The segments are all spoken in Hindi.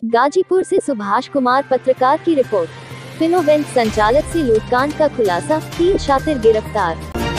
गाजीपुर से सुभाष कुमार पत्रकार की रिपोर्ट। फिनो बैंक संचालक से लूटकांड का खुलासा, 3 शातिर गिरफ्तार।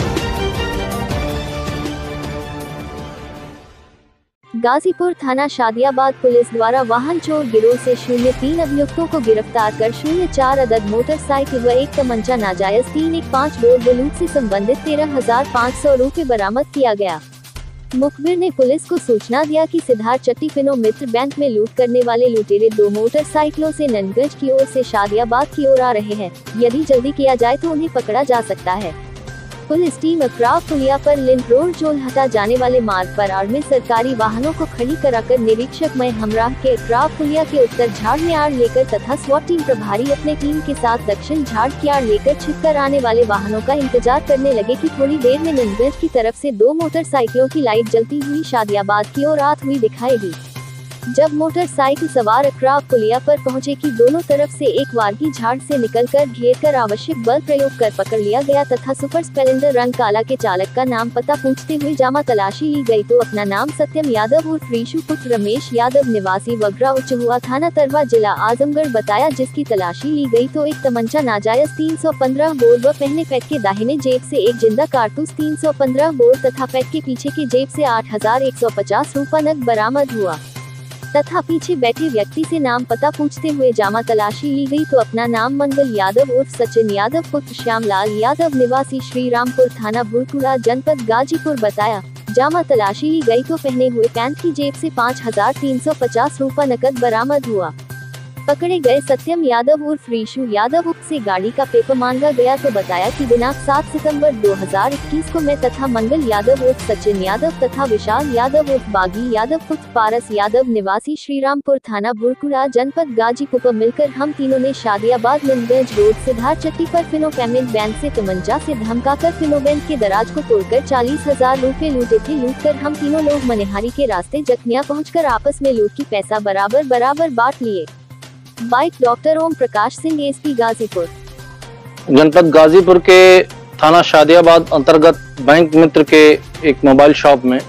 गाजीपुर थाना शादियाबाद पुलिस द्वारा वाहन चोर गिरोह से 03 अभियुक्तों को गिरफ्तार कर 04 अदद मोटरसाइकिल व 1 तमंचा नाजायज 315 बोर बलूच से संबंधित 13,500 रुपए बरामद किया गया। मुखबिर ने पुलिस को सूचना दिया कि सिद्धार्थ चट्टी फिनो मित्र बैंक में लूट करने वाले लुटेरे 2 मोटरसाइकिलों से नंदगंज की ओर से शादियाबाद की ओर आ रहे हैं। यदि जल्दी किया जाए तो उन्हें पकड़ा जा सकता है। पुलिस टीम अक्राव पुलिया पर लिंक रोड जोलहटा जाने वाले मार्ग पर आड़ में सरकारी वाहनों को खड़ी कराकर निरीक्षक मय हमराह के अक्राव पुलिया के उत्तर झाड़ में आड़ लेकर तथा स्वॉट टीम प्रभारी अपने टीम के साथ दक्षिण झाड़ की आड़ लेकर छिपकर आने वाले वाहनों का इंतजार करने लगे कि थोड़ी देर में नंदगंज की तरफ से 2 मोटरसाइकिलों की लाइट जलती हुई शादियाबाद की ओर आती हुई दिखाई दी। जब मोटरसाइकिल सवार अक्राव पुलिया पर पहुंचे कि दोनों तरफ से एक वारगी झाड़ से निकलकर घेरकर आवश्यक बल प्रयोग कर पकड़ लिया गया तथा सुपर स्प्लेंडर रंग काला के चालक का नाम पता पूछते हुए जामा तलाशी ली गई तो अपना नाम सत्यम यादव उर्फ रीशु पुत्र रमेश यादव निवासी वगरा उचहुआ थाना तरवा जिला आजमगढ़ बताया, जिसकी तलाशी ली गई तो 1 तमंचा नाजायज 315 बोर व पहले पैक के दाहिने जेब से 1 जिंदा कारतूस 315 बोर तथा पैक के पीछे की जेब से 8,150 रुपए नकद बरामद हुआ तथा पीछे बैठे व्यक्ति से नाम पता पूछते हुए जामा तलाशी ली गई तो अपना नाम मंगल यादव उर्फ सचिन यादव पुत्र श्यामलाल यादव निवासी श्रीरामपुर थाना भूरकुड़ा जनपद गाजीपुर बताया। जामा तलाशी ली गई तो पहने हुए पैंट की जेब से 5,350 रुपए नकद बरामद हुआ। पकड़े गए सत्यम यादव उर्फ रीशु यादव से गाड़ी का पेपर मांगा गया तो बताया कि दिनांक 7 सितंबर 2021 को मैं तथा मंगल यादव उर्फ सचिन यादव तथा विशाल यादव उर्फ बागी यादव पुत्र पारस यादव निवासी श्रीरामपुर थाना भूरकुड़ा जनपद गाजीपुर मिलकर हम तीनों ने शादियाबाद नंदगंज रोड सिद्धार्थ चट्टी पर फिनो पेमेंट बैंक से तमंचा से धमकाकर फिनो बैंक के दराज को तोड़कर 40,000 रुपए लूटे थे। लूटकर हम तीनों लोग मनिहारी के रास्ते जखनिया पहुँचकर आपस में लूट की पैसा बराबर बांट लिए। Bite doctor Om Prakash Singh, SP Ghazipur. जनपद गाजीपुर के थाना शादियाबाद अंतर्गत बैंक मित्र के एक मोबाइल शॉप में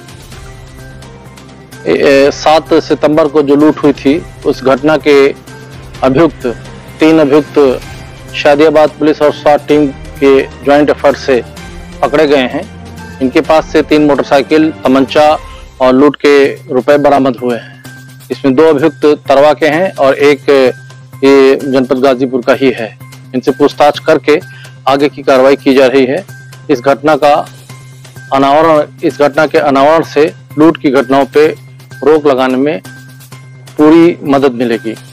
7 सितंबर को जो लूट हुई थी उस घटना के अभियुक्त 3 अभियुक्त शादियाबाद पुलिस और स्वाट टीम के ज्वाइंट एफर्ट से पकड़े गए हैं। इनके पास से 3 मोटरसाइकिल, तमंचा और लूट के रुपए बरामद हुए हैं। इसमें 2 अभियुक्त तरवा के हैं और एक ये जनपद गाजीपुर का ही है। इनसे पूछताछ करके आगे की कार्रवाई की जा रही है। इस घटना के अनावरण से लूट की घटनाओं पे रोक लगाने में पूरी मदद मिलेगी।